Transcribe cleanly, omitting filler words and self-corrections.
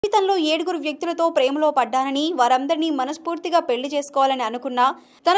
జీవితంలో 7 వ్యక్తులతో ప్రేమలో పడ్డానని వారందరినీ మనస్ఫూర్తిగా పెళ్లి చేసుకోవాలని అనుకున్నా తన